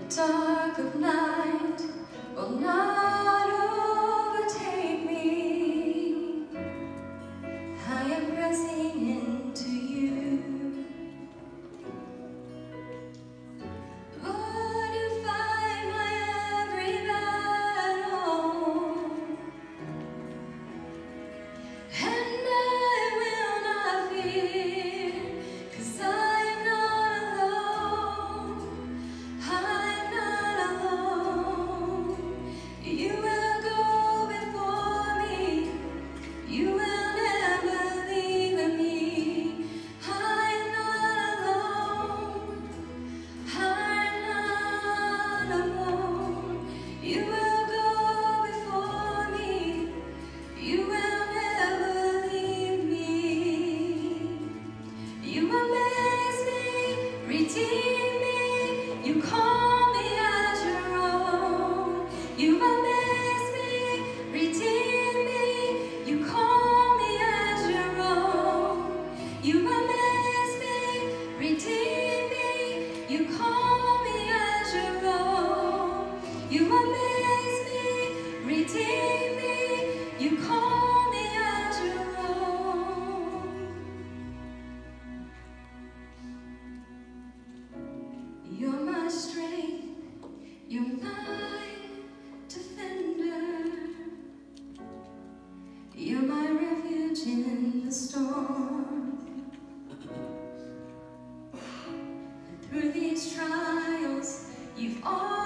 dark of night will not overtake me. I am pressing into you. Lord, you fight my every battle, and I will not fear, 'cause I am not alone. I'm not alone. You will go before me. You will never leave me. I'm not alone. I'm not alone. You will go before me. You will never leave me. You amaze me, redeem me. You call me as your own. You amaze me, redeem me. You call me as your own. You amaze me, redeem me. You call me as your own. You amaze me, redeem me. You call me as your own. You're my strength, you're my defender. You're my refuge in the storm. Through these trials, you've always